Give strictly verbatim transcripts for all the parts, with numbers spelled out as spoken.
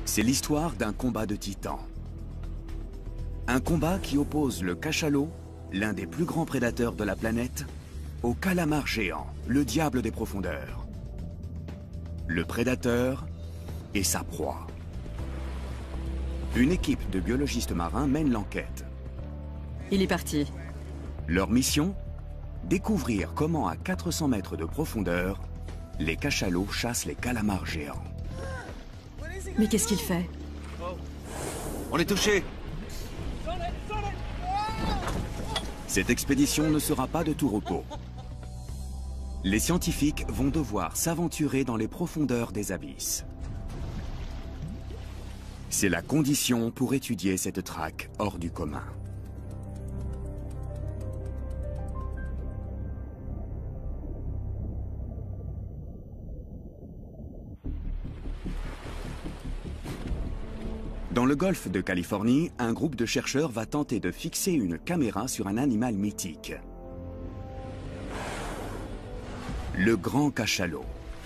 C'est l'histoire d'un combat de titans. Un combat qui oppose le cachalot, l'un des plus grands prédateurs de la planète, au calamar géant, le diable des profondeurs. Le prédateur et sa proie. Une équipe de biologistes marins mène l'enquête. Il est parti. Leur mission? Découvrir comment à quatre cents mètres de profondeur, les cachalots chassent les calamars géants. Mais qu'est-ce qu'il fait? On est touché. Cette expédition ne sera pas de tout repos. Les scientifiques vont devoir s'aventurer dans les profondeurs des abysses. C'est la condition pour étudier cette traque hors du commun. Dans le golfe de Californie, un groupe de chercheurs va tenter de fixer une caméra sur un animal mythique. Le grand cachalot.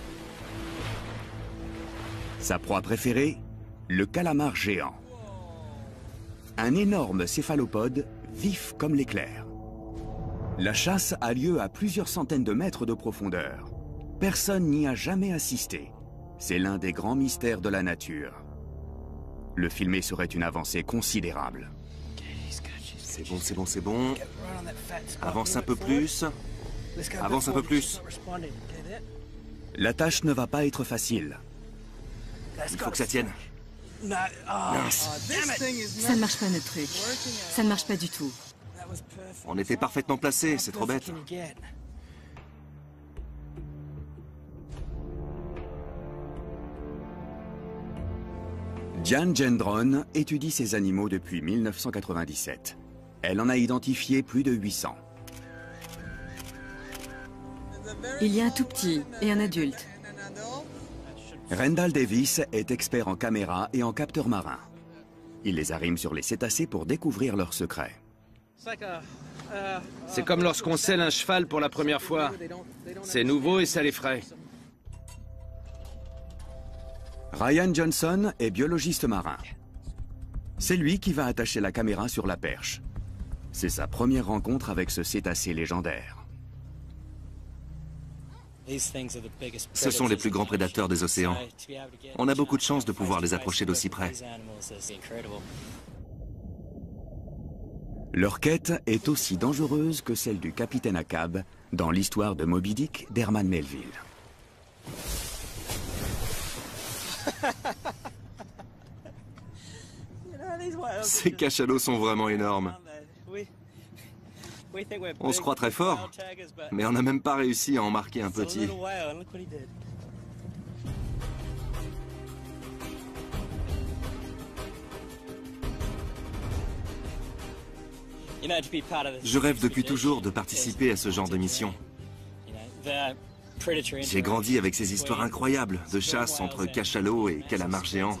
Sa proie préférée, le calamar géant. Un énorme céphalopode vif comme l'éclair. La chasse a lieu à plusieurs centaines de mètres de profondeur. Personne n'y a jamais assisté. C'est l'un des grands mystères de la nature. Le filmer serait une avancée considérable. C'est bon, c'est bon, c'est bon. Avance un peu plus. Avance un peu plus. La tâche ne va pas être facile. Il faut que ça tienne. Mince. Ça ne marche pas notre truc. Ça ne marche pas du tout. On était parfaitement placés, c'est trop bête. Diane Gendron étudie ces animaux depuis mille neuf cent quatre-vingt-dix-sept. Elle en a identifié plus de huit cents. Il y a un tout petit et un adulte. Rendall Davis est expert en caméras et en capteurs marins. Il les arrime sur les cétacés pour découvrir leurs secrets. C'est comme lorsqu'on selle un cheval pour la première fois. C'est nouveau et ça l'effraie. Ryan Johnson est biologiste marin. C'est lui qui va attacher la caméra sur la perche. C'est sa première rencontre avec ce cétacé légendaire. Ce sont les plus grands prédateurs des océans. On a beaucoup de chance de pouvoir les approcher d'aussi près. Leur quête est aussi dangereuse que celle du capitaine Ahab dans l'histoire de Moby Dick d'Herman Melville. Ces cachalots sont vraiment énormes. On se croit très fort, mais on n'a même pas réussi à en marquer un petit. Je rêve depuis toujours de participer à ce genre de mission. J'ai grandi avec ces histoires incroyables de chasse entre cachalots et calamars géants.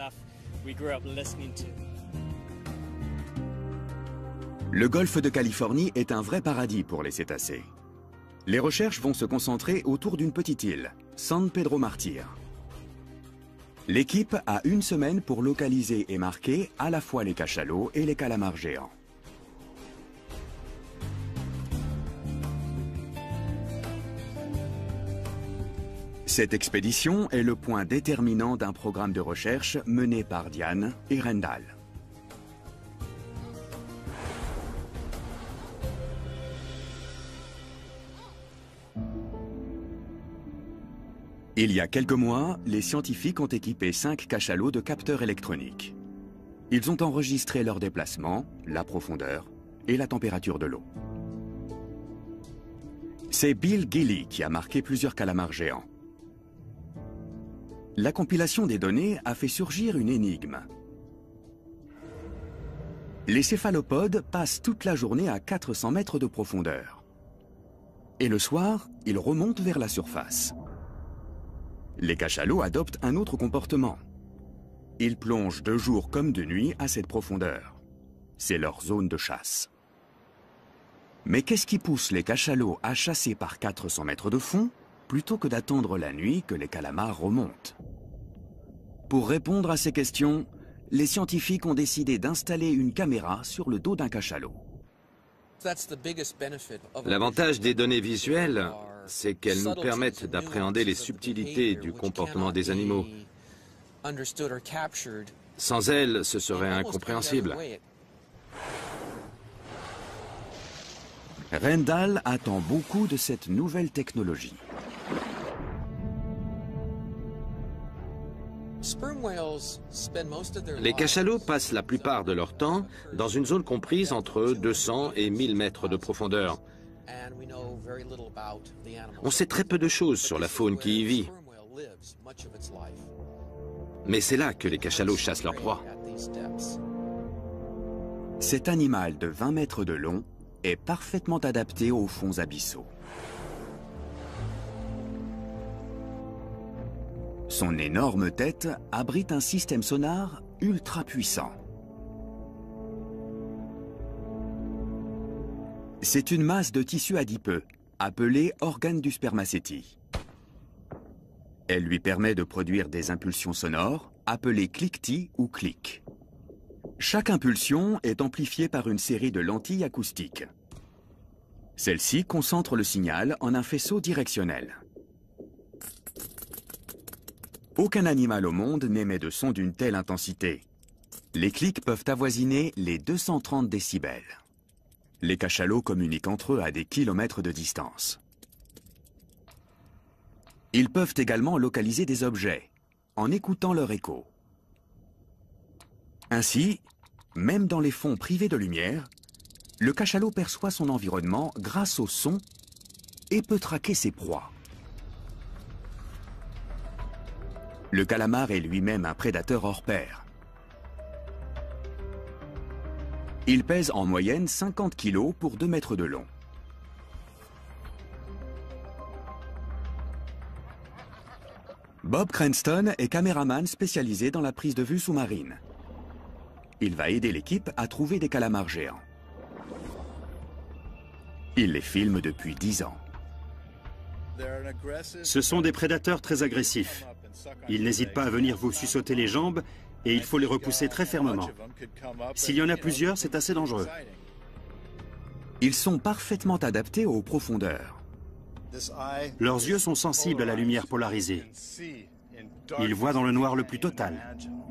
Le golfe de Californie est un vrai paradis pour les cétacés. Les recherches vont se concentrer autour d'une petite île, San Pedro Martyr. L'équipe a une semaine pour localiser et marquer à la fois les cachalots et les calamars géants. Cette expédition est le point déterminant d'un programme de recherche mené par Diane et Rendall. Il y a quelques mois, les scientifiques ont équipé cinq cachalots de capteurs électroniques. Ils ont enregistré leurs déplacements, la profondeur et la température de l'eau. C'est Bill Gilly qui a marqué plusieurs calamars géants. La compilation des données a fait surgir une énigme. Les céphalopodes passent toute la journée à quatre cents mètres de profondeur. Et le soir, ils remontent vers la surface. Les cachalots adoptent un autre comportement. Ils plongent de jour comme de nuit à cette profondeur. C'est leur zone de chasse. Mais qu'est-ce qui pousse les cachalots à chasser par quatre cents mètres de fond plutôt que d'attendre la nuit que les calamars remontent? Pour répondre à ces questions, les scientifiques ont décidé d'installer une caméra sur le dos d'un cachalot. L'avantage des données visuelles, c'est qu'elles nous permettent d'appréhender les subtilités du comportement des animaux. Sans elles, ce serait incompréhensible. Rendall attend beaucoup de cette nouvelle technologie. Les cachalots passent la plupart de leur temps dans une zone comprise entre deux cents et mille mètres de profondeur. On sait très peu de choses sur la faune qui y vit. Mais c'est là que les cachalots chassent leur proie. Cet animal de vingt mètres de long est parfaitement adapté aux fonds abyssaux. Son énorme tête abrite un système sonar ultra puissant. C'est une masse de tissu adipeux, appelée organe du spermacétie. Elle lui permet de produire des impulsions sonores, appelées cliquetis ou clics. Chaque impulsion est amplifiée par une série de lentilles acoustiques. Celles-ci concentrent le signal en un faisceau directionnel. Aucun animal au monde n'émet de son d'une telle intensité. Les clics peuvent avoisiner les deux cent trente décibels. Les cachalots communiquent entre eux à des kilomètres de distance. Ils peuvent également localiser des objets, en écoutant leur écho. Ainsi, même dans les fonds privés de lumière, le cachalot perçoit son environnement grâce au son et peut traquer ses proies. Le calamar est lui-même un prédateur hors pair. Il pèse en moyenne cinquante kilos pour deux mètres de long. Bob Cranston est caméraman spécialisé dans la prise de vue sous-marine. Il va aider l'équipe à trouver des calamars géants. Il les filme depuis dix ans. Ce sont des prédateurs très agressifs. Ils n'hésitent pas à venir vous suçoter les jambes et il faut les repousser très fermement. S'il y en a plusieurs, c'est assez dangereux. Ils sont parfaitement adaptés aux profondeurs. Leurs yeux sont sensibles à la lumière polarisée. Ils voient dans le noir le plus total.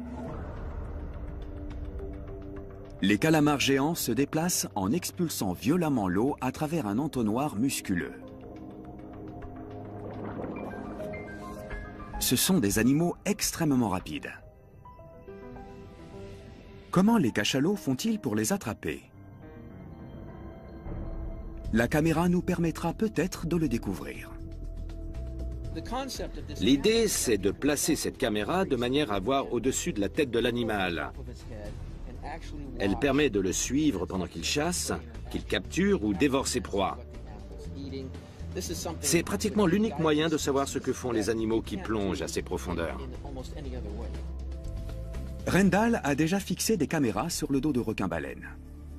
Les calamars géants se déplacent en expulsant violemment l'eau à travers un entonnoir musculeux. Ce sont des animaux extrêmement rapides. Comment les cachalots font-ils pour les attraper? La caméra nous permettra peut-être de le découvrir. L'idée, c'est de placer cette caméra de manière à voir au-dessus de la tête de l'animal. Elle permet de le suivre pendant qu'il chasse, qu'il capture ou dévore ses proies. C'est pratiquement l'unique moyen de savoir ce que font les animaux qui plongent à ces profondeurs. Rendall a déjà fixé des caméras sur le dos de requins-baleines.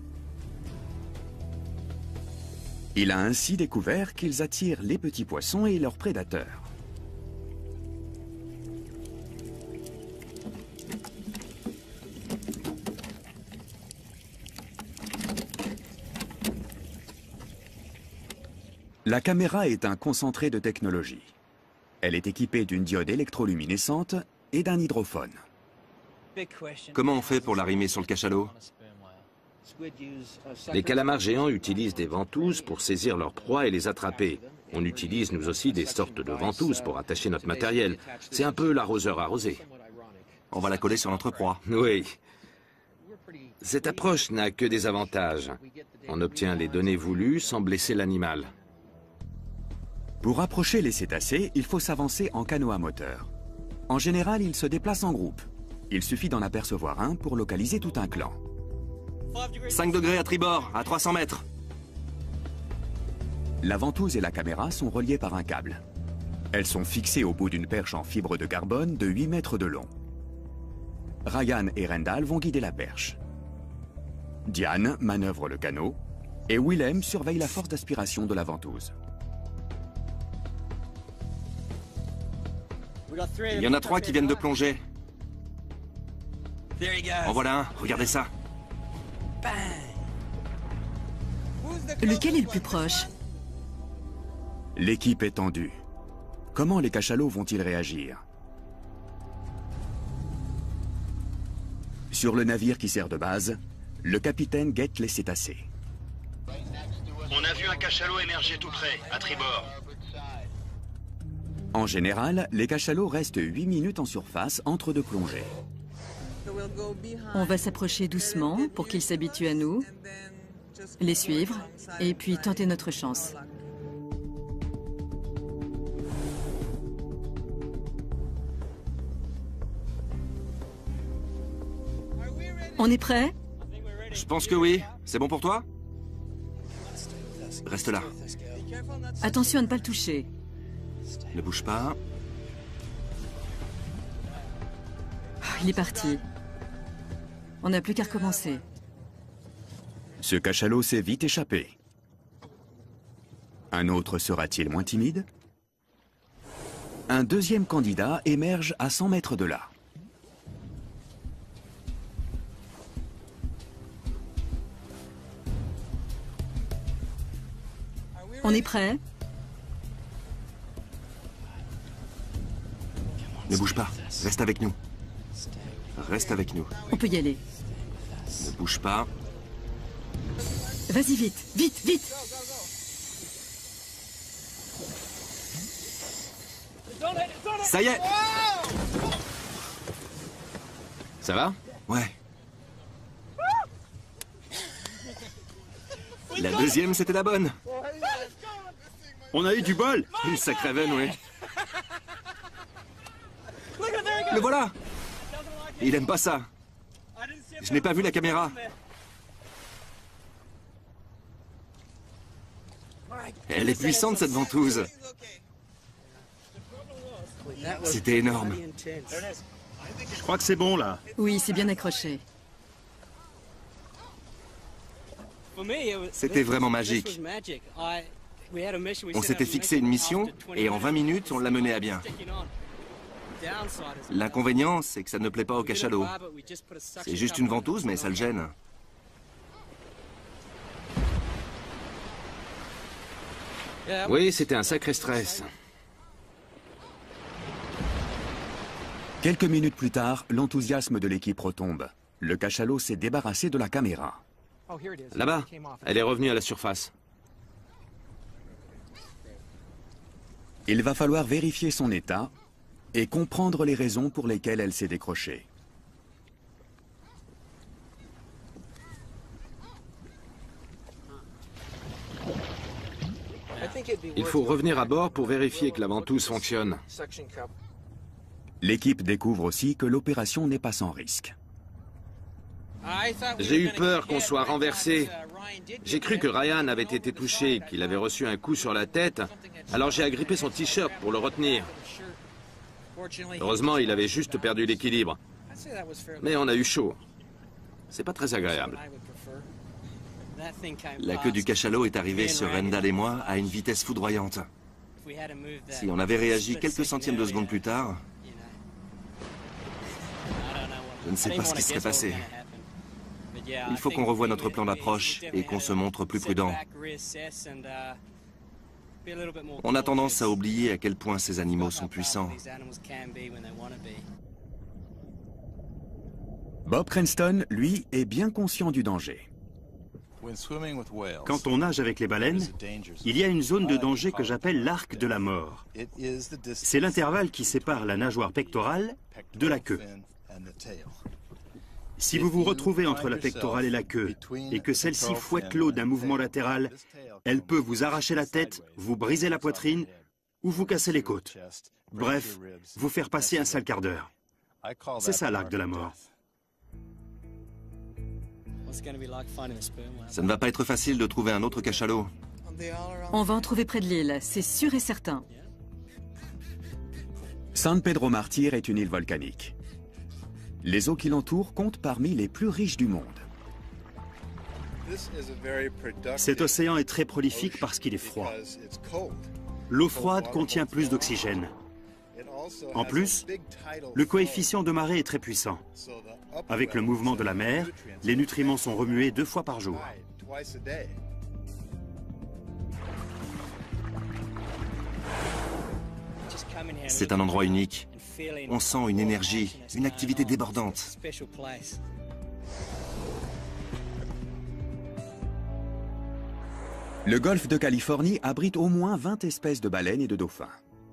Il a ainsi découvert qu'ils attirent les petits poissons et leurs prédateurs. La caméra est un concentré de technologie. Elle est équipée d'une diode électroluminescente et d'un hydrophone. Comment on fait pour l'arrimer sur le cachalot? Les calamars géants utilisent des ventouses pour saisir leurs proies et les attraper. On utilise nous aussi des sortes de ventouses pour attacher notre matériel. C'est un peu l'arroseur arrosé. On va la coller sur notre proie. Oui. Cette approche n'a que des avantages. On obtient les données voulues sans blesser l'animal. Pour approcher les cétacés, il faut s'avancer en canot à moteur. En général, ils se déplacent en groupe. Il suffit d'en apercevoir un pour localiser tout un clan. cinq degrés à tribord, à trois cents mètres. La ventouse et la caméra sont reliées par un câble. Elles sont fixées au bout d'une perche en fibre de carbone de huit mètres de long. Ryan et Rendall vont guider la perche. Diane manœuvre le canot et Willem surveille la force d'aspiration de la ventouse. Il y en a trois qui viennent de plonger. En voilà un, regardez ça. Lequel est le plus proche? L'équipe est tendue. Comment les cachalots vont-ils réagir? Sur le navire qui sert de base, le capitaine guette les cétacés. On a vu un cachalot émerger tout près, à tribord. En général, les cachalots restent huit minutes en surface entre deux plongées. On va s'approcher doucement pour qu'ils s'habituent à nous, les suivre et puis tenter notre chance. On est prêt? Je pense que oui. C'est bon pour toi? Reste là. Attention à ne pas le toucher. Ne bouge pas. Il est parti. On n'a plus qu'à recommencer. Ce cachalot s'est vite échappé. Un autre sera-t-il moins timide? Un deuxième candidat émerge à cent mètres de là. On est prêt? Ne bouge pas. Reste avec nous. Reste avec nous. On peut y aller. Ne bouge pas. Vas-y vite, vite, vite! Ça y est! Ça va? Ouais. La deuxième, c'était la bonne. On a eu du bol! Une sacrée veine, oui. Le voilà! Il aime pas ça. Je n'ai pas vu la caméra. Elle est puissante, cette ventouse. C'était énorme. Je crois que c'est bon, là. Oui, c'est bien accroché. C'était vraiment magique. On s'était fixé une mission et en vingt minutes, on l'a menée à bien. L'inconvénient, c'est que ça ne plaît pas au cachalot. C'est juste une ventouse, mais ça le gêne. Oui, c'était un sacré stress. Quelques minutes plus tard, l'enthousiasme de l'équipe retombe. Le cachalot s'est débarrassé de la caméra. Là-bas, elle est revenue à la surface. Il va falloir vérifier son état et comprendre les raisons pour lesquelles elle s'est décrochée. Il faut revenir à bord pour vérifier que la ventouse fonctionne. L'équipe découvre aussi que l'opération n'est pas sans risque. J'ai eu peur qu'on soit renversé. J'ai cru que Ryan avait été touché, qu'il avait reçu un coup sur la tête, alors j'ai agrippé son t-shirt pour le retenir. Heureusement, il avait juste perdu l'équilibre. Mais on a eu chaud. C'est pas très agréable. La queue du cachalot est arrivée sur Rendal et moi à une vitesse foudroyante. Si on avait réagi quelques centièmes de seconde plus tard, je ne sais pas ce qui serait passé. Il faut qu'on revoie notre plan d'approche et qu'on se montre plus prudent. On a tendance à oublier à quel point ces animaux sont puissants. Bob Cranston, lui, est bien conscient du danger. Quand on nage avec les baleines, il y a une zone de danger que j'appelle l'arc de la mort. C'est l'intervalle qui sépare la nageoire pectorale de la queue. Si vous vous retrouvez entre la pectorale et la queue et que celle-ci fouette l'eau d'un mouvement latéral, elle peut vous arracher la tête, vous briser la poitrine ou vous casser les côtes. Bref, vous faire passer un sale quart d'heure. C'est ça l'arc de la mort. Ça ne va pas être facile de trouver un autre cachalot. On va en trouver près de l'île, c'est sûr et certain. San Pedro Martyr est une île volcanique. Les eaux qui l'entourent comptent parmi les plus riches du monde. Cet océan est très prolifique parce qu'il est froid. L'eau froide contient plus d'oxygène. En plus, le coefficient de marée est très puissant. Avec le mouvement de la mer, les nutriments sont remués deux fois par jour. C'est un endroit unique. On sent une énergie, une activité débordante. Le golfe de Californie abrite au moins vingt espèces de baleines et de dauphins.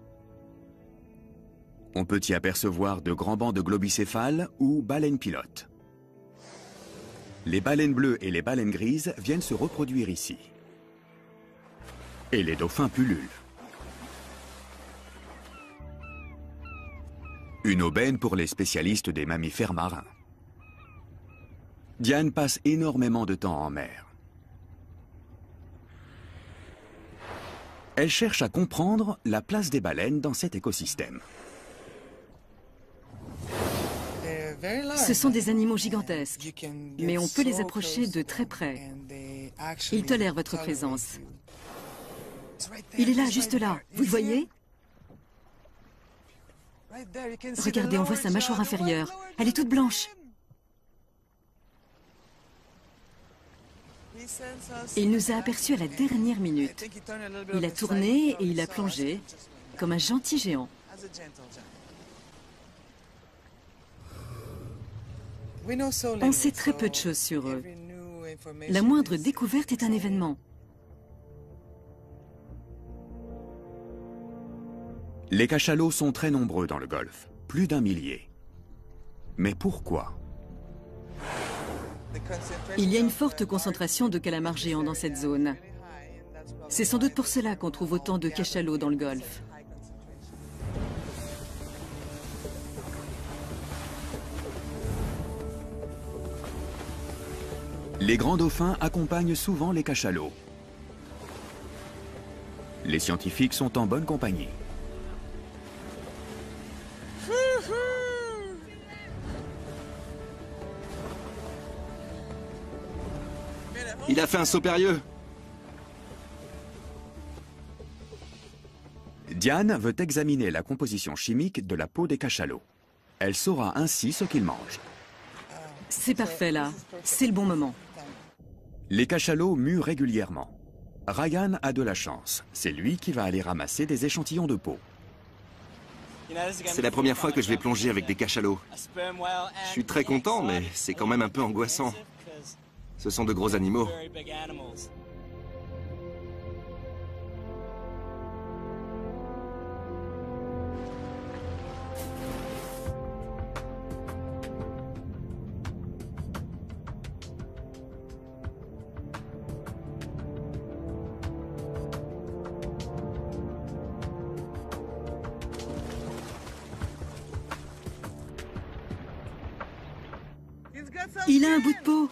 On peut y apercevoir de grands bancs de globicéphales ou baleines pilotes. Les baleines bleues et les baleines grises viennent se reproduire ici. Et les dauphins pullulent. Une aubaine pour les spécialistes des mammifères marins. Diane passe énormément de temps en mer. Elle cherche à comprendre la place des baleines dans cet écosystème. Ce sont des animaux gigantesques, mais on peut les approcher de très près. Ils tolèrent votre présence. Il est là, juste là. Vous le voyez? Regardez, on voit sa mâchoire inférieure. Elle est toute blanche. Il nous a aperçus à la dernière minute. Il a tourné et il a plongé, comme un gentil géant. On sait très peu de choses sur eux. La moindre découverte est un événement. Les cachalots sont très nombreux dans le golfe, plus d'un millier. Mais pourquoi? Il y a une forte concentration de calamars géants dans cette zone. C'est sans doute pour cela qu'on trouve autant de cachalots dans le golfe. Les grands dauphins accompagnent souvent les cachalots. Les scientifiques sont en bonne compagnie. Il a fait un saut périlleux. Diane veut examiner la composition chimique de la peau des cachalots. Elle saura ainsi ce qu'ils mangent. C'est parfait là. C'est le bon moment. Les cachalots muent régulièrement. Ryan a de la chance. C'est lui qui va aller ramasser des échantillons de peau. C'est la première fois que je vais plonger avec des cachalots. Je suis très content, mais c'est quand même un peu angoissant. Ce sont de gros animaux. Il a un bout de peau.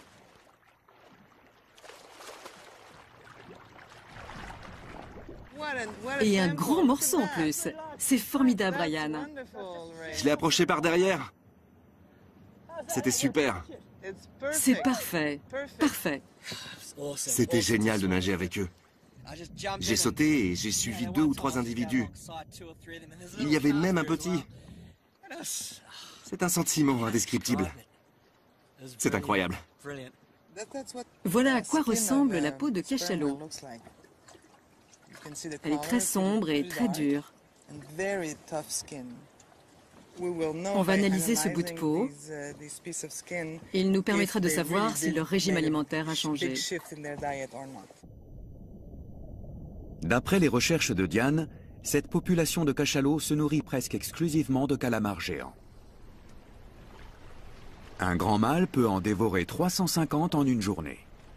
Et un gros morceau en plus. C'est formidable, Ryan. Je l'ai approché par derrière. C'était super. C'est parfait. Parfait. C'était génial de nager avec eux. J'ai sauté et j'ai suivi deux ou trois individus. Il y avait même un petit. C'est un sentiment indescriptible. C'est incroyable. Voilà à quoi ressemble la peau de cachalot. Elle est très sombre et très dure. On va analyser ce bout de peau. Il nous permettra de savoir si leur régime alimentaire a changé. D'après les recherches de Diane, cette population de cachalots se nourrit presque exclusivement de calamars géants. Un grand mâle peut en dévorer trois cent cinquante en une journée.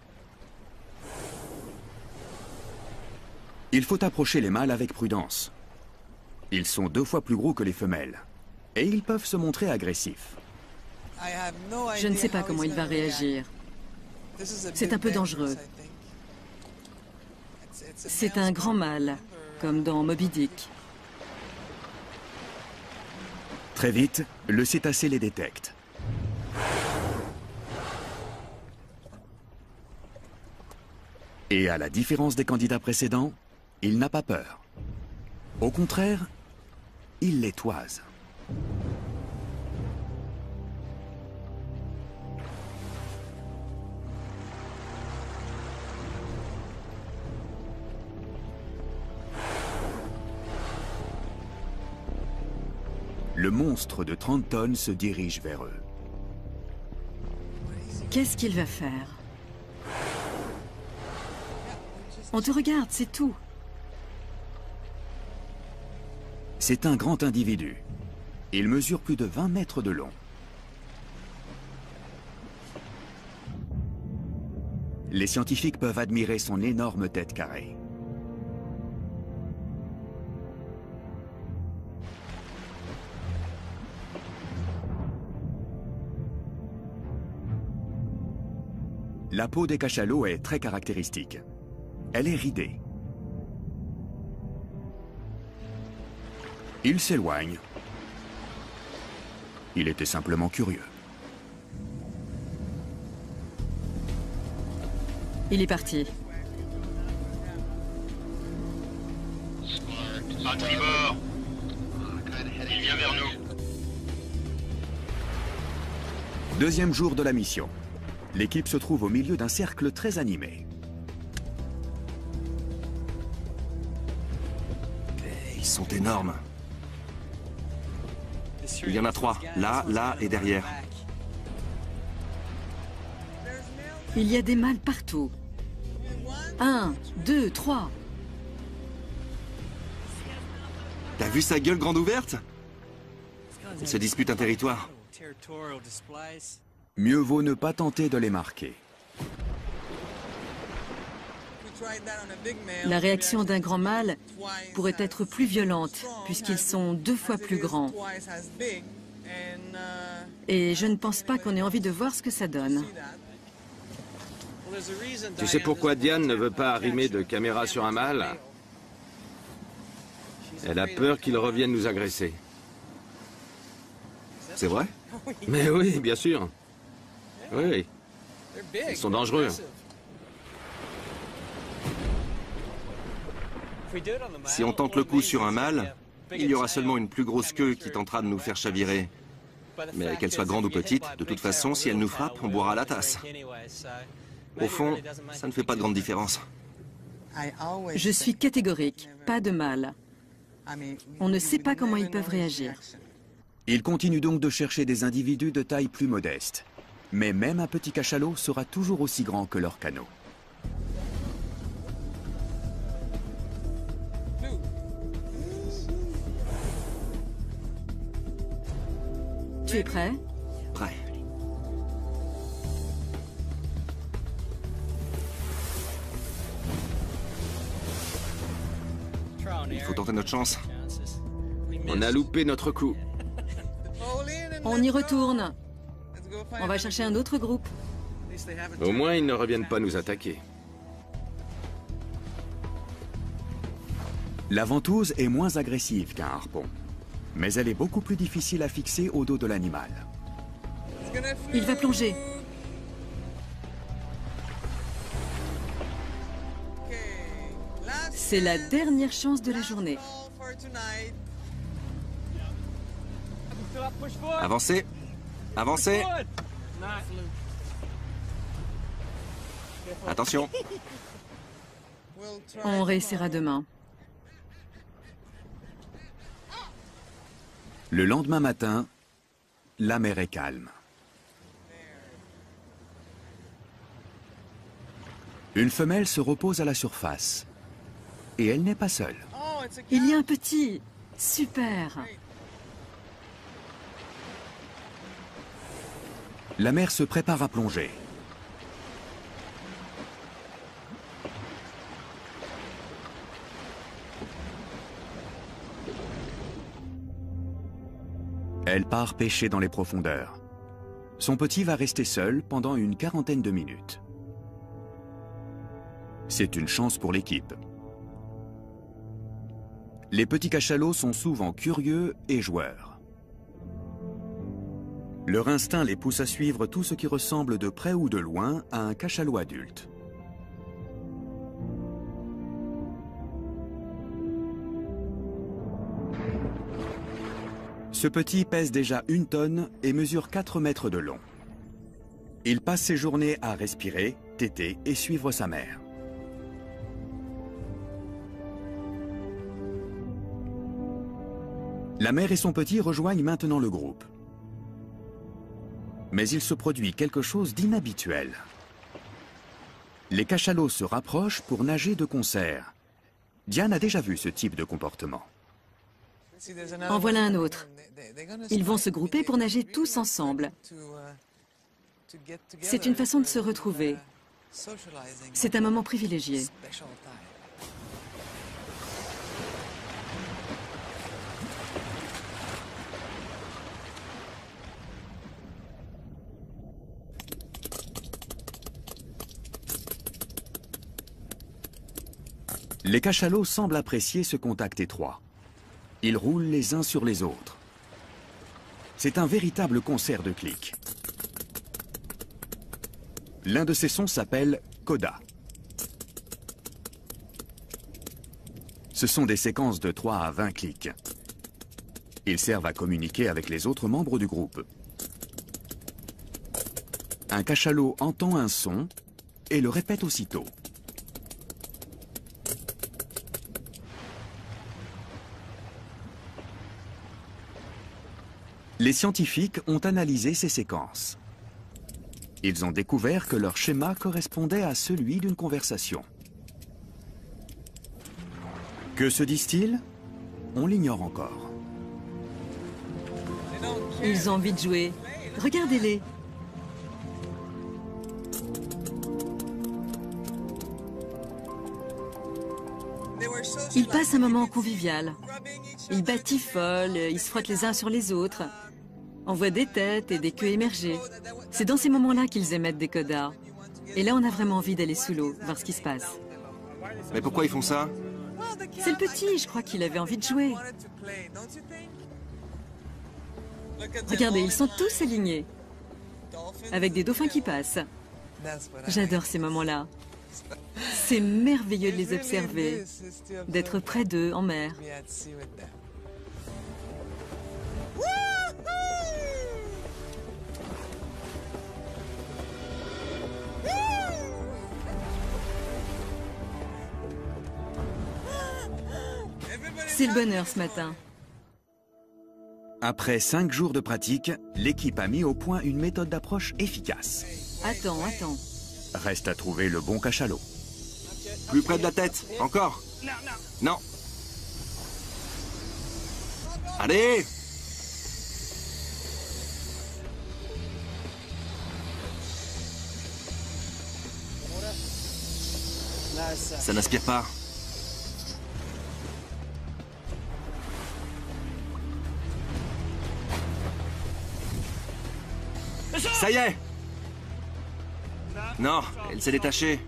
Il faut approcher les mâles avec prudence. Ils sont deux fois plus gros que les femelles. Et ils peuvent se montrer agressifs. Je ne sais pas comment il va réagir. C'est un peu dangereux. C'est un grand mâle, comme dans Moby Dick. Très vite, le cétacé les détecte. Et à la différence des candidats précédents, il n'a pas peur. Au contraire, il les toise. Le monstre de trente tonnes se dirige vers eux. Qu'est-ce qu'il va faire? On te regarde, c'est tout. C'est un grand individu. Il mesure plus de vingt mètres de long. Les scientifiques peuvent admirer son énorme tête carrée. La peau des cachalots est très caractéristique. Elle est ridée. Il s'éloigne. Il était simplement curieux. Il est parti. À tribord. Il vient vers nous. Deuxième jour de la mission. L'équipe se trouve au milieu d'un cercle très animé. Ils sont énormes. Il y en a trois, là, là et derrière. Il y a des mâles partout. Un, deux, trois. T'as vu sa gueule grande ouverte? Ils se disputent un territoire. Mieux vaut ne pas tenter de les marquer. La réaction d'un grand mâle pourrait être plus violente, puisqu'ils sont deux fois plus grands. Et je ne pense pas qu'on ait envie de voir ce que ça donne. Tu sais pourquoi Diane ne veut pas arrimer de caméra sur un mâle? Elle a peur qu'il revienne nous agresser. C'est vrai? Mais oui, bien sûr. Oui, ils sont dangereux. Si on tente le coup sur un mâle, il y aura seulement une plus grosse queue qui tentera de nous faire chavirer. Mais qu'elle soit grande ou petite, de toute façon, si elle nous frappe, on boira la tasse. Au fond, ça ne fait pas de grande différence. Je suis catégorique, pas de mâle. On ne sait pas comment ils peuvent réagir. Ils continuent donc de chercher des individus de taille plus modeste. Mais même un petit cachalot sera toujours aussi grand que leur canot. Tu es prêt? Prêt. Il faut tenter notre chance. On a loupé notre coup. On y retourne. On va chercher un autre groupe. Au moins, ils ne reviennent pas nous attaquer. La ventouse est moins agressive qu'un harpon. Mais elle est beaucoup plus difficile à fixer au dos de l'animal. Il va plonger. C'est la dernière chance de la journée. Avancez. Avancez. Attention. On réessayera demain. Le lendemain matin, la mer est calme. Une femelle se repose à la surface. Et elle n'est pas seule. Il y a un petit. Super. La mère se prépare à plonger. Elle part pêcher dans les profondeurs. Son petit va rester seul pendant une quarantaine de minutes. C'est une chance pour l'équipe. Les petits cachalots sont souvent curieux et joueurs. Leur instinct les pousse à suivre tout ce qui ressemble de près ou de loin à un cachalot adulte. Ce petit pèse déjà une tonne et mesure quatre mètres de long. Il passe ses journées à respirer, téter et suivre sa mère. La mère et son petit rejoignent maintenant le groupe. Mais il se produit quelque chose d'inhabituel. Les cachalots se rapprochent pour nager de concert. Diane a déjà vu ce type de comportement. En voilà un autre. Ils vont se grouper pour nager tous ensemble. C'est une façon de se retrouver. C'est un moment privilégié. Les cachalots semblent apprécier ce contact étroit. Ils roulent les uns sur les autres. C'est un véritable concert de clics. L'un de ces sons s'appelle coda. Ce sont des séquences de trois à vingt clics. Ils servent à communiquer avec les autres membres du groupe. Un cachalot entend un son et le répète aussitôt. Les scientifiques ont analysé ces séquences. Ils ont découvert que leur schéma correspondait à celui d'une conversation. Que se disent-ils? On l'ignore encore. Ils ont envie de jouer. Regardez-les. Ils passent un moment convivial. Ils batifolent, ils se frottent les uns sur les autres. On voit des têtes et des queues émerger. C'est dans ces moments-là qu'ils émettent des codas. Et là, on a vraiment envie d'aller sous l'eau, voir ce qui se passe. Mais pourquoi ils font ça? C'est le petit, je crois qu'il avait envie de jouer. Regardez, ils sont tous alignés. Avec des dauphins qui passent. J'adore ces moments-là. C'est merveilleux de les observer, d'être près d'eux en mer. C'est le bonheur ce matin. Après cinq jours de pratique, l'équipe a mis au point une méthode d'approche efficace. Attends, attends. Reste à trouver le bon cachalot. Plus près de la tête, encore. Non. Allez! Ça n'aspire pas. Ça y est! Non, elle s'est détachée.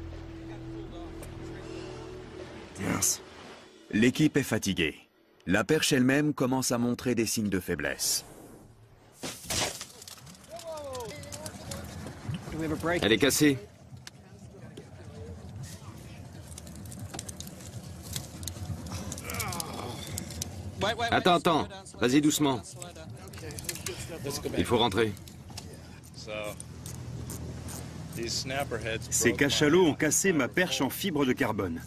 Mince. L'équipe est fatiguée. La perche elle-même commence à montrer des signes de faiblesse. Elle est cassée. Attends, attends. Vas-y doucement. Il faut rentrer. Ces cachalots ont cassé ma perche en fibre de carbone.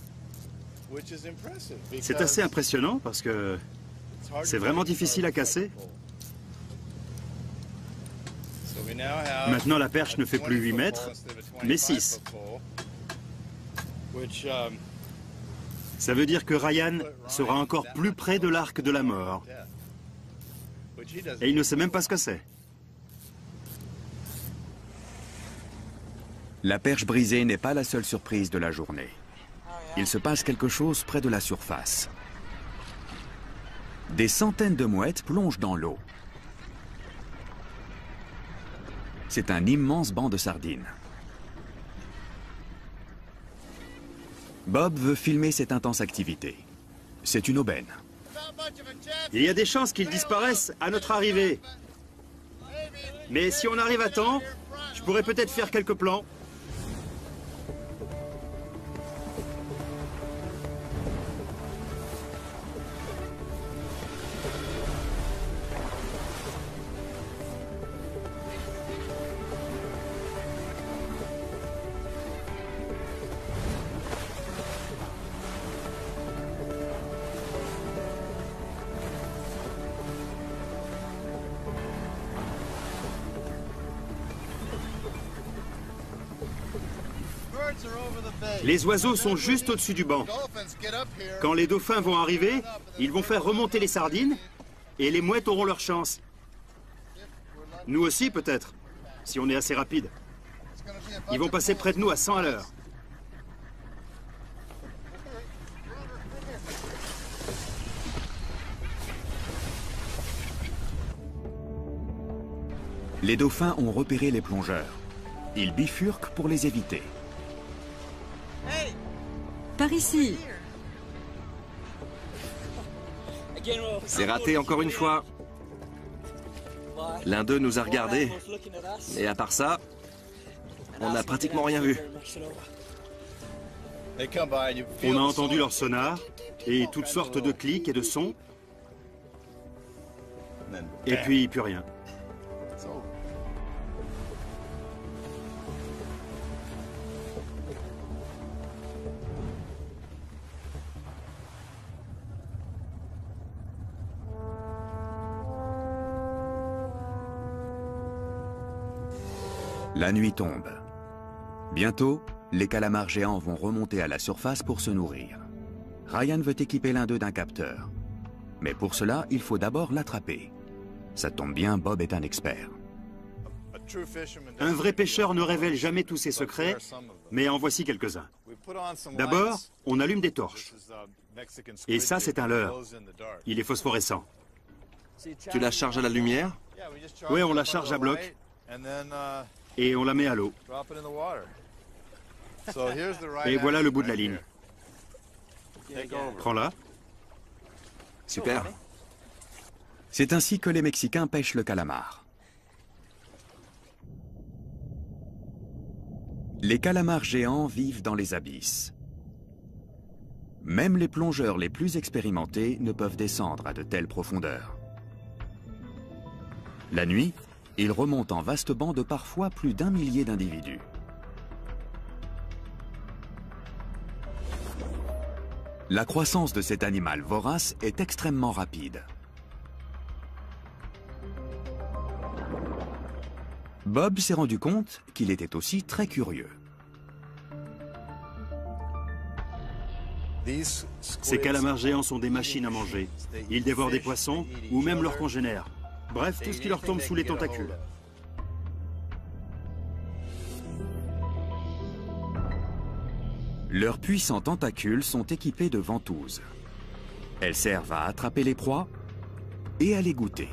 C'est assez impressionnant parce que c'est vraiment difficile à casser. Maintenant, la perche ne fait plus huit mètres, mais six. Ça veut dire que Ryan sera encore plus près de l'arc de la mort. Et il ne sait même pas ce que c'est. La perche brisée n'est pas la seule surprise de la journée. Il se passe quelque chose près de la surface. Des centaines de mouettes plongent dans l'eau. C'est un immense banc de sardines. Bob veut filmer cette intense activité. C'est une aubaine. Il y a des chances qu'ils disparaissent à notre arrivée. Mais si on arrive à temps, je pourrais peut-être faire quelques plans. Les oiseaux sont juste au-dessus du banc. Quand les dauphins vont arriver, ils vont faire remonter les sardines et les mouettes auront leur chance. Nous aussi, peut-être, si on est assez rapide. Ils vont passer près de nous à cent à l'heure. Les dauphins ont repéré les plongeurs. Ils bifurquent pour les éviter. Par ici. C'est raté encore une fois. L'un d'eux nous a regardés. Et à part ça, on n'a pratiquement rien vu. On a entendu leur sonar et toutes sortes de clics et de sons. Et puis, plus rien. La nuit tombe. Bientôt, les calamars géants vont remonter à la surface pour se nourrir. Ryan veut équiper l'un d'eux d'un capteur. Mais pour cela, il faut d'abord l'attraper. Ça tombe bien, Bob est un expert. Un vrai pêcheur ne révèle jamais tous ses secrets, mais en voici quelques-uns. D'abord, on allume des torches. Et ça, c'est un leurre. Il est phosphorescent. Tu la charges à la lumière? Oui, on la charge à bloc. Et on la met à l'eau. Et voilà le bout de la ligne. Prends-la. Super. C'est ainsi que les Mexicains pêchent le calamar. Les calamars géants vivent dans les abysses. Même les plongeurs les plus expérimentés ne peuvent descendre à de telles profondeurs. La nuit, ils remontent en vaste bande de parfois plus d'un millier d'individus. La croissance de cet animal vorace est extrêmement rapide. Bob s'est rendu compte qu'il était aussi très curieux. Ces calamars géants sont des machines à manger. Ils dévorent des poissons ou même leurs congénères. Bref, tout ce qui leur tombe sous les tentacules. Leurs puissants tentacules sont équipés de ventouses. Elles servent à attraper les proies et à les goûter.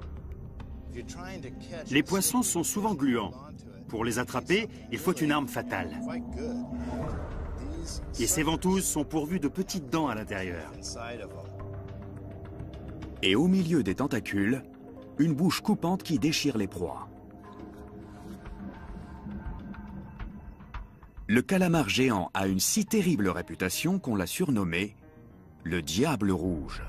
Les poissons sont souvent gluants. Pour les attraper, il faut une arme fatale. Et ces ventouses sont pourvues de petites dents à l'intérieur. Et au milieu des tentacules, une bouche coupante qui déchire les proies. Le calamar géant a une si terrible réputation qu'on l'a surnommé le Diable Rouge.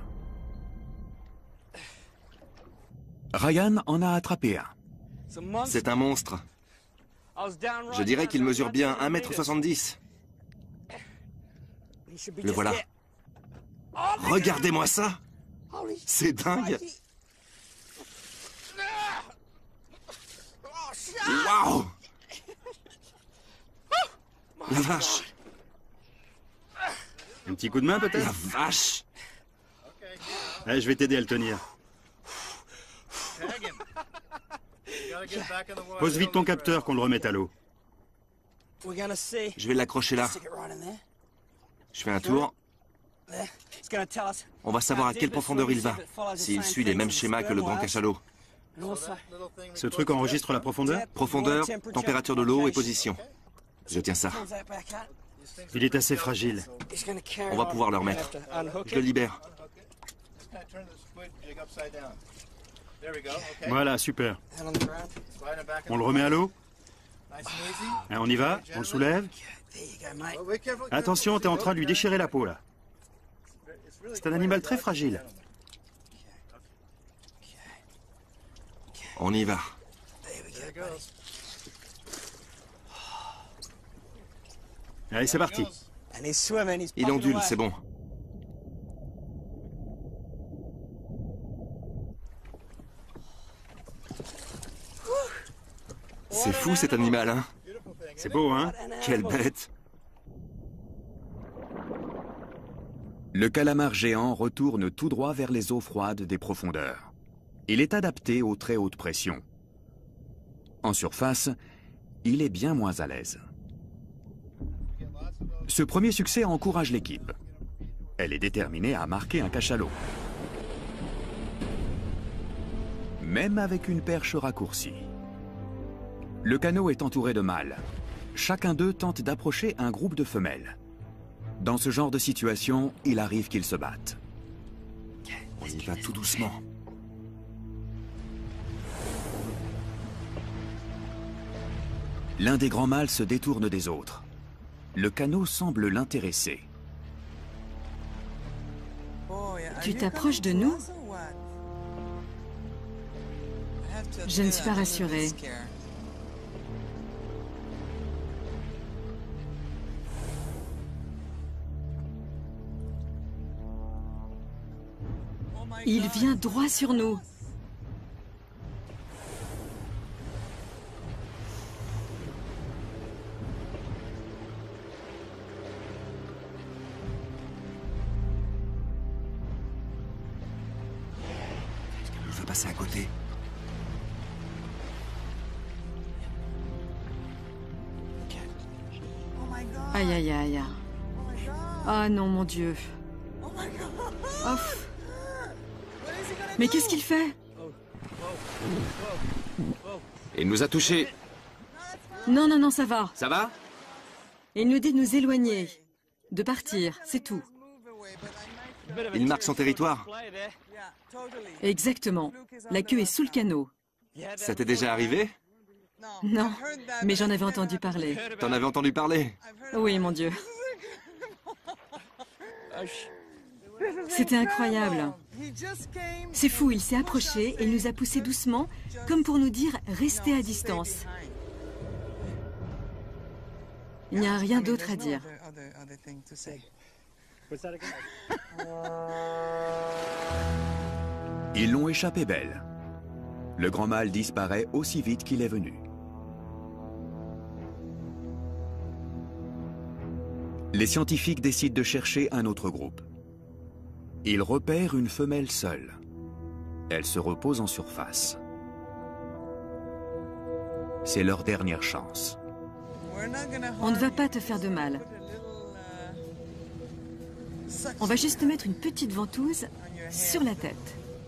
Ryan en a attrapé un. C'est un monstre. Je dirais qu'il mesure bien un mètre soixante-dix. Le voilà. Regardez-moi ça! C'est dingue! Waouh! La vache! Un petit coup de main La peut-être? vache! Allez, je vais t'aider à le tenir. Pose vite ton capteur qu'on le remette à l'eau. Je vais l'accrocher là. Je fais un tour. On va savoir à quelle profondeur il va, s'il suit les mêmes schémas que le grand cachalot. Ce truc enregistre la profondeur? Profondeur, température de l'eau et position. Je tiens ça. Il est assez fragile. On va pouvoir le remettre. Je le libère. Voilà, super. On le remet à l'eau? Hein, on y va? On le soulève? Attention, t'es en train de lui déchirer la peau, là. C'est un animal très fragile. On y va. Allez, c'est parti. Il ondule, c'est bon. C'est fou cet animal, hein? C'est beau, hein? Quelle bête! Le calamar géant retourne tout droit vers les eaux froides des profondeurs. Il est adapté aux très hautes pressions. En surface, il est bien moins à l'aise. Ce premier succès encourage l'équipe. Elle est déterminée à marquer un cachalot. Même avec une perche raccourcie. Le canot est entouré de mâles. Chacun d'eux tente d'approcher un groupe de femelles. Dans ce genre de situation, il arrive qu'ils se battent. On y va tout doucement. L'un des grands mâles se détourne des autres. Le canot semble l'intéresser. Tu t'approches de nous? Je ne suis pas rassurée. Il vient droit sur nous. Il veut passer à côté. Aïe, aïe, aïe. Ah non, mon Dieu. Oh. Mais qu'est-ce qu'il fait? Il nous a touchés. Non, non, non, ça va. Ça va? Il nous dit de nous éloigner, de partir, c'est tout. Il marque son territoire. Exactement. La queue est sous le canot. Ça t'est déjà arrivé? Non, mais j'en avais entendu parler. T'en avais entendu parler? Oui, mon Dieu. C'était incroyable. C'est fou, il s'est approché et il nous a poussés doucement, comme pour nous dire « restez à distance ». Il n'y a rien d'autre à dire. Ils l'ont échappé belle. Le grand mâle disparaît aussi vite qu'il est venu. Les scientifiques décident de chercher un autre groupe. Ils repèrent une femelle seule. Elle se repose en surface. C'est leur dernière chance. On ne va pas te faire de mal. On va juste te mettre une petite ventouse sur la tête.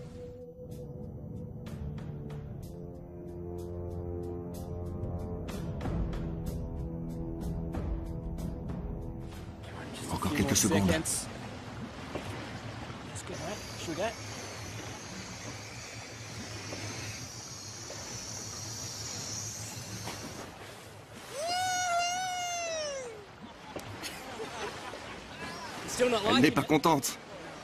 Encore quelques secondes. Elle n'est pas contente.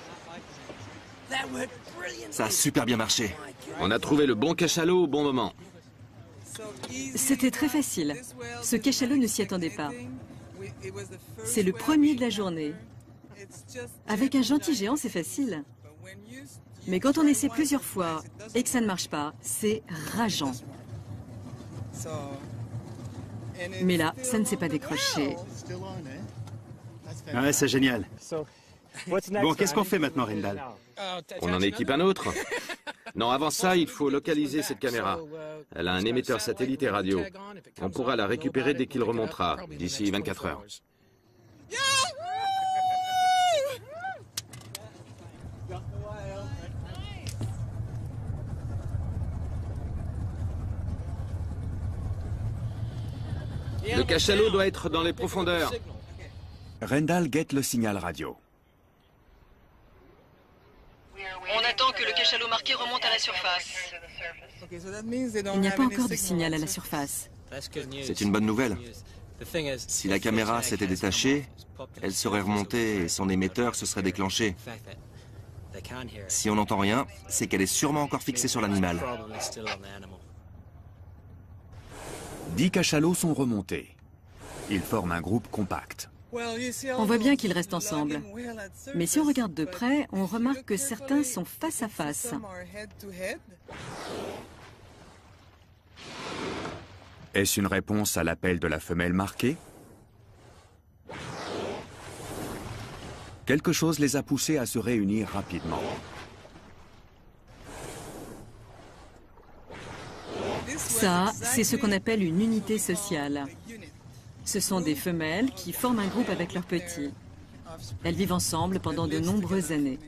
Ça a super bien marché. On a trouvé le bon cachalot au bon moment. C'était très facile. Ce cachalot ne s'y attendait pas. C'est le premier de la journée. Avec un gentil géant, c'est facile. Mais quand on essaie plusieurs fois et que ça ne marche pas, c'est rageant. Mais là, ça ne s'est pas décroché. Ouais, c'est génial. Bon, qu'est-ce qu'on fait maintenant, Rendal? On en équipe un autre. Non, avant ça, il faut localiser cette caméra. Elle a un émetteur satellite et radio. On pourra la récupérer dès qu'il remontera, d'ici vingt-quatre heures. Le cachalot doit être dans les profondeurs. Rendal guette le signal radio. On attend que le cachalot marqué remonte à la surface. Il n'y a pas encore de signal à la surface. C'est une bonne nouvelle. Si la caméra s'était détachée, elle serait remontée et son émetteur se serait déclenché. Si on n'entend rien, c'est qu'elle est sûrement encore fixée sur l'animal. Dix cachalots sont remontés. Ils forment un groupe compact. On voit bien qu'ils restent ensemble. Mais si on regarde de près, on remarque que certains sont face à face. Est-ce une réponse à l'appel de la femelle marquée? Quelque chose les a poussés à se réunir rapidement. Ça, c'est ce qu'on appelle une unité sociale. Ce sont des femelles qui forment un groupe avec leurs petits. Elles vivent ensemble pendant de nombreuses années.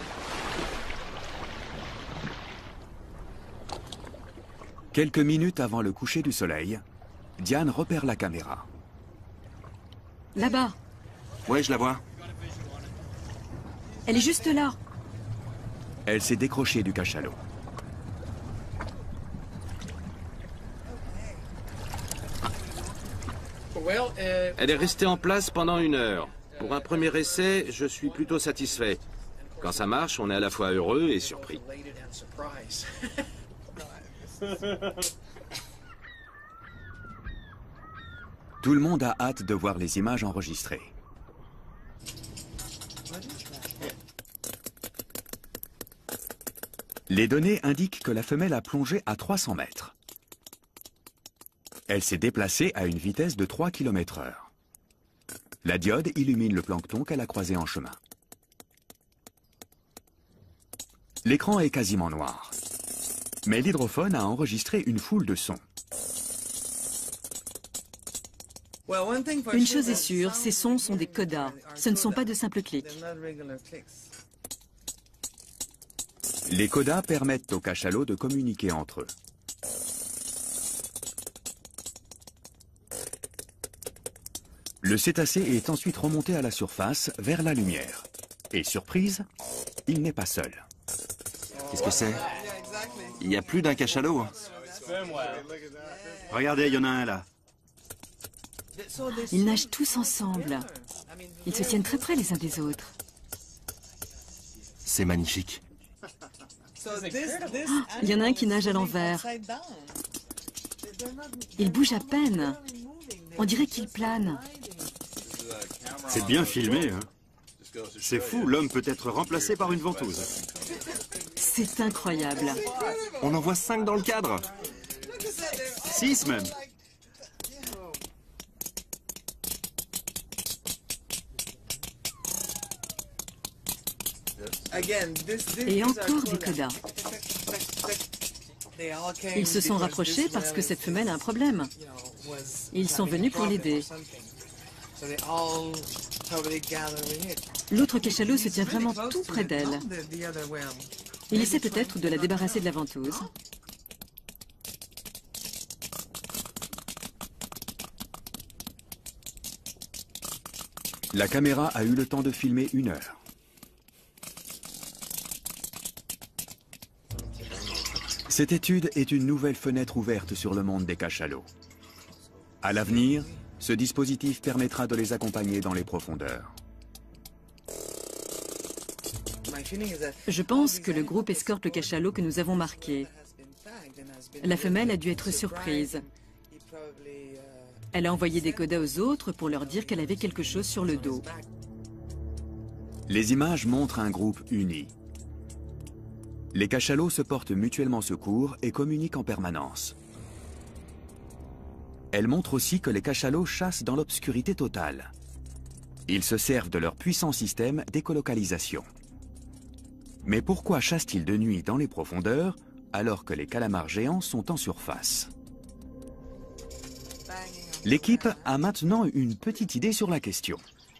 Quelques minutes avant le coucher du soleil, Diane repère la caméra. Là-bas. Ouais, je la vois. Elle est juste là. Elle s'est décrochée du cachalot. Elle est restée en place pendant une heure. Pour un premier essai, je suis plutôt satisfait. Quand ça marche, on est à la fois heureux et surpris. Tout le monde a hâte de voir les images enregistrées. Les données indiquent que la femelle a plongé à trois cents mètres. Elle s'est déplacée à une vitesse de trois kilomètres heure. La diode illumine le plancton qu'elle a croisé en chemin. L'écran est quasiment noir. Mais l'hydrophone a enregistré une foule de sons. Une chose est sûre, ces sons sont des codas. Ce ne sont pas de simples clics. Les codas permettent aux cachalots de communiquer entre eux. Le cétacé est ensuite remonté à la surface, vers la lumière. Et surprise, il n'est pas seul. Qu'est-ce que c'est? Il y a plus d'un cachalot. Hein. Regardez, il y en a un là. Ils nagent tous ensemble. Ils se tiennent très près les uns des autres. C'est magnifique. Oh, il y en a un qui nage à l'envers. Il bouge à peine. On dirait qu'il plane. C'est bien filmé, hein. C'est fou, l'homme peut être remplacé par une ventouse. C'est incroyable. On en voit cinq dans le cadre. Six même. Et encore des codas. Ils se sont rapprochés parce que cette femelle a un problème. Ils sont venus pour l'aider. L'autre cachalot se tient vraiment tout près d'elle. Il essaie peut-être de la débarrasser de la ventouse. La caméra a eu le temps de filmer une heure. Cette étude est une nouvelle fenêtre ouverte sur le monde des cachalots. À l'avenir, ce dispositif permettra de les accompagner dans les profondeurs. Je pense que le groupe escorte le cachalot que nous avons marqué. La femelle a dû être surprise. Elle a envoyé des codas aux autres pour leur dire qu'elle avait quelque chose sur le dos. Les images montrent un groupe uni. Les cachalots se portent mutuellement secours et communiquent en permanence. Elles montrent aussi que les cachalots chassent dans l'obscurité totale. Ils se servent de leur puissant système d'écolocalisation. Mais pourquoi chassent-ils de nuit dans les profondeurs alors que les calamars géants sont en surface? L'équipe a maintenant une petite idée sur la question.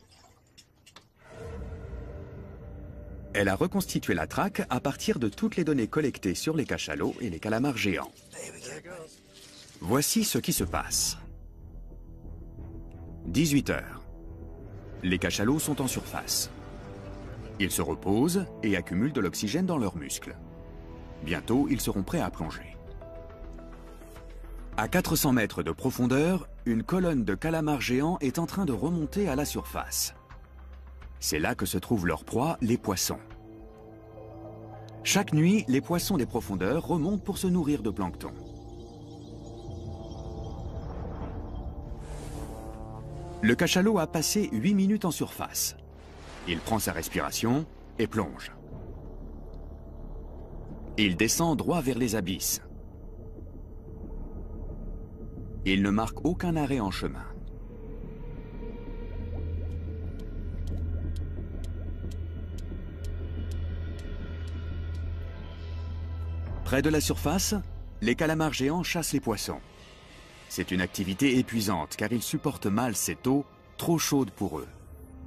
Elle a reconstitué la traque à partir de toutes les données collectées sur les cachalots et les calamars géants. Voici ce qui se passe. dix-huit heures. Les cachalots sont en surface. Ils se reposent et accumulent de l'oxygène dans leurs muscles. Bientôt, ils seront prêts à plonger. À quatre cents mètres de profondeur, une colonne de calamars géants est en train de remonter à la surface. C'est là que se trouvent leurs proies, les poissons. Chaque nuit, les poissons des profondeurs remontent pour se nourrir de plancton. Le cachalot a passé huit minutes en surface. Il prend sa respiration et plonge. Il descend droit vers les abysses. Il ne marque aucun arrêt en chemin. Près de la surface, les calamars géants chassent les poissons. C'est une activité épuisante car ils supportent mal cette eau trop chaude pour eux.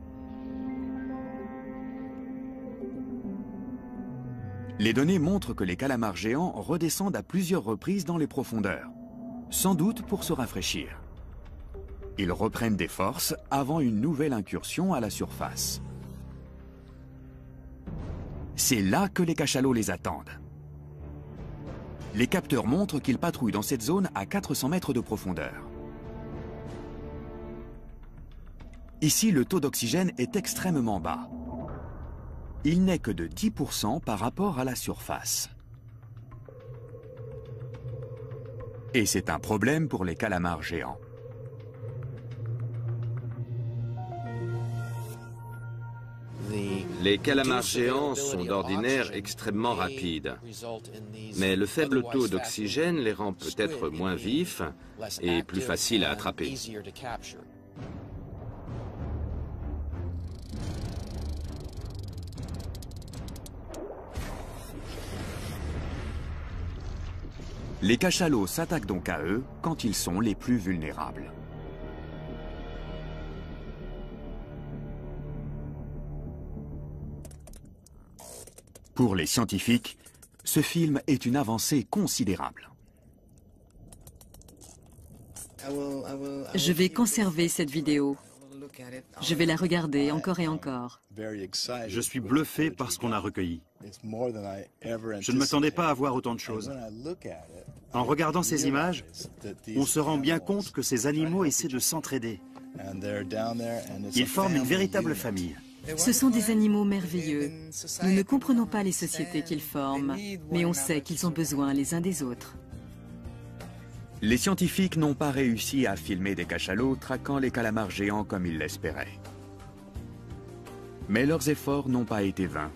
Les données montrent que les calamars géants redescendent à plusieurs reprises dans les profondeurs, sans doute pour se rafraîchir. Ils reprennent des forces avant une nouvelle incursion à la surface. C'est là que les cachalots les attendent. Les capteurs montrent qu'ils patrouillent dans cette zone à quatre cents mètres de profondeur. Ici, le taux d'oxygène est extrêmement bas. Il n'est que de dix pour cent par rapport à la surface. Et c'est un problème pour les calamars géants. Les calamars géants sont d'ordinaire extrêmement rapides. Mais le faible taux d'oxygène les rend peut-être moins vifs et plus faciles à attraper. Les cachalots s'attaquent donc à eux quand ils sont les plus vulnérables. Pour les scientifiques, ce film est une avancée considérable. Je vais conserver cette vidéo. Je vais la regarder encore et encore. Je suis bluffé par ce qu'on a recueilli. Je ne m'attendais pas à voir autant de choses. En regardant ces images, on se rend bien compte que ces animaux essaient de s'entraider. Ils forment une véritable famille. Ce sont des animaux merveilleux. Nous ne comprenons pas les sociétés qu'ils forment, mais on sait qu'ils ont besoin les uns des autres. Les scientifiques n'ont pas réussi à filmer des cachalots traquant les calamars géants comme ils l'espéraient. Mais leurs efforts n'ont pas été vains.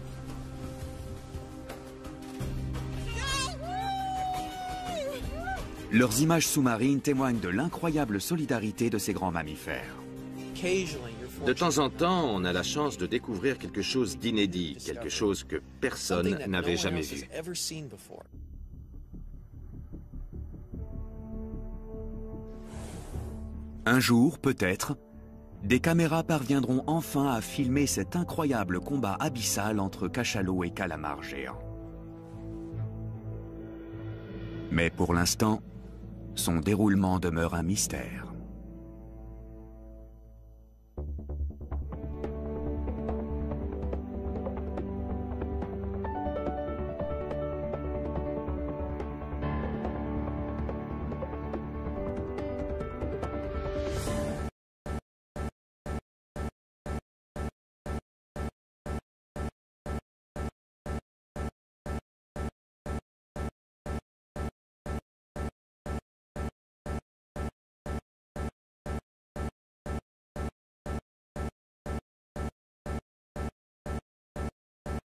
Leurs images sous-marines témoignent de l'incroyable solidarité de ces grands mammifères. De temps en temps, on a la chance de découvrir quelque chose d'inédit, quelque chose que personne n'avait jamais vu. Un jour, peut-être, des caméras parviendront enfin à filmer cet incroyable combat abyssal entre cachalots et calamars géants. Mais pour l'instant, son déroulement demeure un mystère.